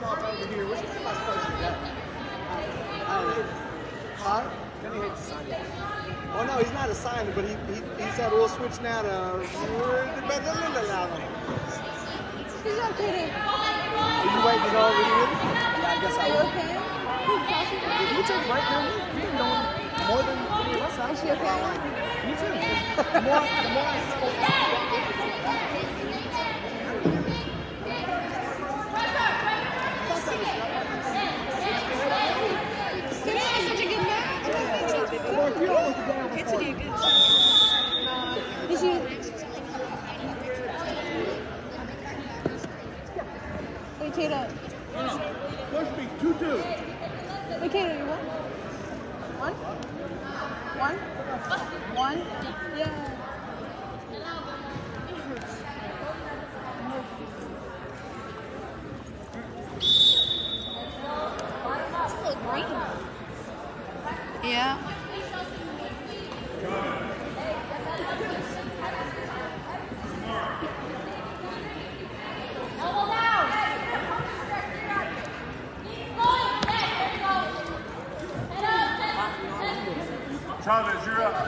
off over here. Which way am I supposed to go? I don't know. Huh? Then he hates to sign it. Oh no, he's not assigning, but he said we'll switch now to. He's okay. Are you waiting to go over here? Yeah, I guess I Are you will. okay? Did you take right now? You've been doing more than any of us. Is she okay? Me too. The more I Such a good match. It's a good shot. Is she? Wait, Tatum. Push me, 2-2. Wait, Tatum, you won? One? One? Yeah. Yeah. Chavez, you're up.